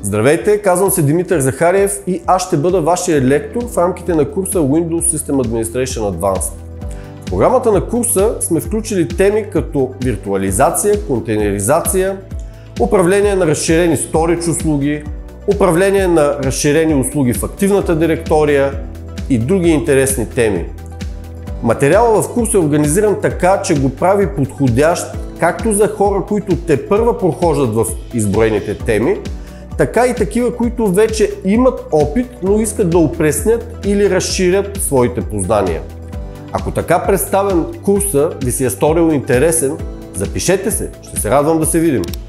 Здравейте, казвам се Димитър Захариев и аз ще бъда вашия лектор в рамките на курса Windows System Administration Advanced. В програмата на курса сме включили теми като виртуализация, контейнеризация, управление на разширени storage услуги, управление на разширени услуги в активната директория и други интересни теми. Материалът в курса е организиран така, че го прави подходящ както за хора, които тепърва прохождат в изброените теми, така и такива, които вече имат опит, но искат да опреснят или разширят своите познания. Ако така представен курса ви си е сторил интересен, запишете се, ще се радвам да се видим.